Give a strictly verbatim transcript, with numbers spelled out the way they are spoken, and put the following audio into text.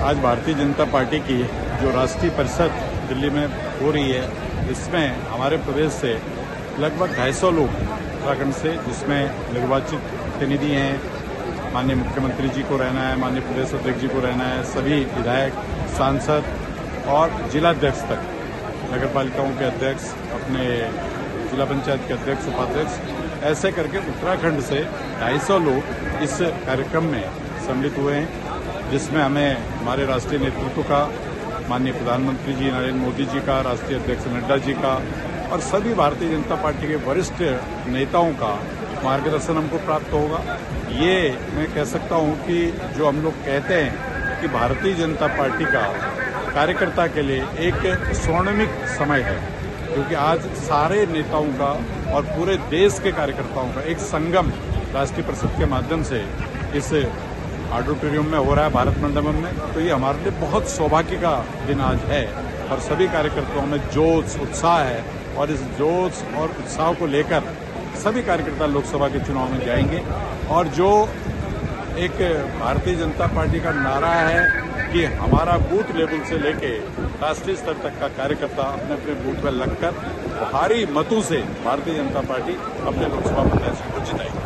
आज भारतीय जनता पार्टी की जो राष्ट्रीय परिषद दिल्ली में हो रही है, इसमें हमारे प्रदेश से लगभग ढाई सौ लोग उत्तराखंड से, जिसमें निर्वाचित प्रतिनिधि हैं, माननीय मुख्यमंत्री जी को रहना है, माननीय प्रदेश अध्यक्ष जी को रहना है, सभी विधायक, सांसद और जिलाध्यक्ष तक, नगर पालिकाओं के अध्यक्ष, अपने जिला पंचायत के अध्यक्ष, उपाध्यक्ष, ऐसे करके उत्तराखंड से ढाई सौ लोग इस कार्यक्रम में सम्मिलित हुए हैं, जिसमें हमें हमारे राष्ट्रीय नेतृत्व का, माननीय प्रधानमंत्री जी नरेंद्र मोदी जी का, राष्ट्रीय अध्यक्ष नड्डा जी का और सभी भारतीय जनता पार्टी के वरिष्ठ नेताओं का मार्गदर्शन हमको प्राप्त होगा। ये मैं कह सकता हूं कि जो हम लोग कहते हैं कि भारतीय जनता पार्टी का कार्यकर्ता के लिए एक स्वर्णिम समय है, क्योंकि आज सारे नेताओं का और पूरे देश के कार्यकर्ताओं का एक संगम राष्ट्रीय परिषद के माध्यम से इस ऑडिटोरियम में हो रहा है, भारत मंडपम में। तो ये हमारे लिए बहुत सौभाग्य का दिन आज है और सभी कार्यकर्ताओं में जोश, उत्साह है और इस जोश और उत्साह को लेकर सभी कार्यकर्ता लोकसभा के चुनाव में जाएंगे। और जो एक भारतीय जनता पार्टी का नारा है कि हमारा बूथ लेवल से लेके राष्ट्रीय स्तर तक का कार्यकर्ता अपने अपने बूथ पर लगकर भारी मतों से भारतीय जनता पार्टी अपने लोकसभा प्रत्याशी को जिताएगी।